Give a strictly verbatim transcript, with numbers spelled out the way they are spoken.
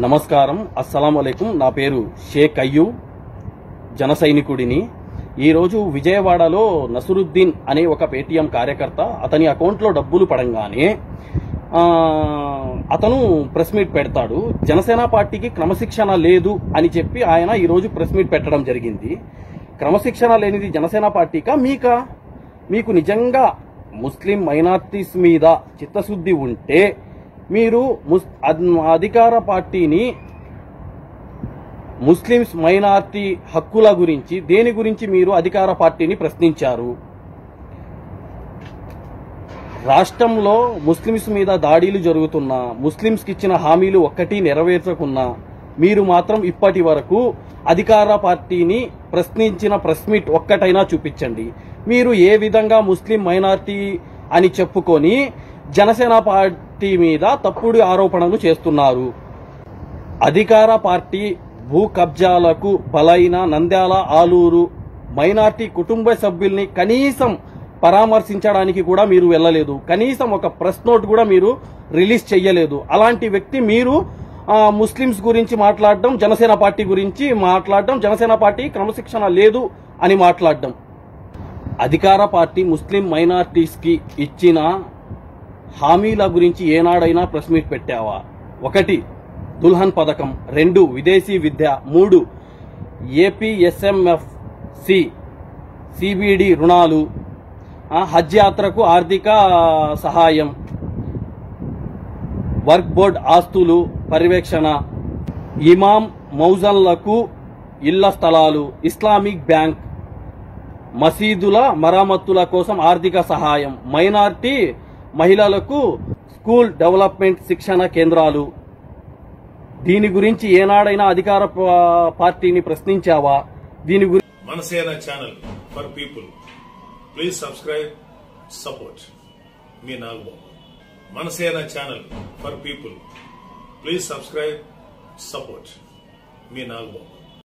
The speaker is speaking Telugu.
నమస్కారం, అస్సలాం అలైకుం. నా పేరు షేక్ అయ్యూబ్, జన సైనికుడిని. ఈరోజు విజయవాడలో నసరుద్దీన్ అనే ఒక పేటీఎం కార్యకర్త అతని అకౌంట్లో డబ్బులు పడంగానే అతను ప్రెస్ మీట్ పెడతాడు. జనసేన పార్టీకి క్రమశిక్షణ లేదు అని చెప్పి ఆయన ఈరోజు ప్రెస్ మీట్ పెట్టడం జరిగింది. క్రమశిక్షణ లేనిది జనసేన పార్టీకా మీకా? మీకు నిజంగా ముస్లిం మైనార్టీస్ మీద చిత్తశుద్ధి ఉంటే మీరు అధికార పార్టీని ముస్లిమ్స్ మైనార్టీ హక్కుల గురించి దేని గురించి మీరు అధికార పార్టీని ప్రశ్నించారు? రాష్ట్రంలో ముస్లిమ్స్ మీద దాడులు జరుగుతున్నా, ముస్లిమ్స్కి ఇచ్చిన హామీలు ఒక్కటి నెరవేర్చకున్నా మీరు మాత్రం ఇప్పటి వరకు అధికార పార్టీని ప్రశ్నించిన ప్రెస్ మీట్ ఒక్కటైనా చూపించండి. మీరు ఏ విధంగా ముస్లిం మైనార్టీ అని చెప్పుకొని జనసేన పార్టీ మీద తప్పుడు ఆరోపణలు చేస్తున్నారు? అధికార పార్టీ భూ కబ్జాలకు బలైన నంద్యాల, ఆలూరు మైనార్టీ కుటుంబ సభ్యుల్ని కనీసం పరామర్శించడానికి కూడా మీరు వెళ్ళలేదు. కనీసం ఒక ప్రెస్ నోట్ కూడా మీరు రిలీజ్ చెయ్యలేదు. అలాంటి వ్యక్తి మీరు ముస్లిమ్స్ గురించి మాట్లాడడం, జనసేన పార్టీ గురించి మాట్లాడడం, జనసేన పార్టీ క్రమశిక్షణ లేదు అని మాట్లాడడం. అధికార పార్టీ ముస్లిం మైనార్టీస్ కి ఇచ్చిన హామీల గురించి ఏనాడైనా ప్రెస్ మీట్ పెట్టావా? ఒకటి దుల్హన్ పథకం, రెండు విదేశీ విద్య, మూడు ఏపీఎస్ఎంఎఫ్ సి సిబిడి రుణాలు, హజ్ యాత్రకు ఆర్థిక సహాయం, వర్క్ బోర్డ్ ఆస్తులు పర్యవేక్షణ, ఇమాం మౌజన్లకు ఇళ్ల స్థలాలు, ఇస్లామిక్ బ్యాంక్, మసీదుల మరమ్మతుల కోసం ఆర్థిక సహాయం, మైనార్టీ మహిళలకు స్కూల్ డెవలప్మెంట్ శిక్షణ కేంద్రాలు. దీని గురించి ఏనాడైనా అధికార పార్టీని ప్రశ్నించావా? దీని గురించి Manasena channel for people, please subscribe, support మీ Nagababu. Manasena channel for people, please subscribe, support మీ నాగబాబు.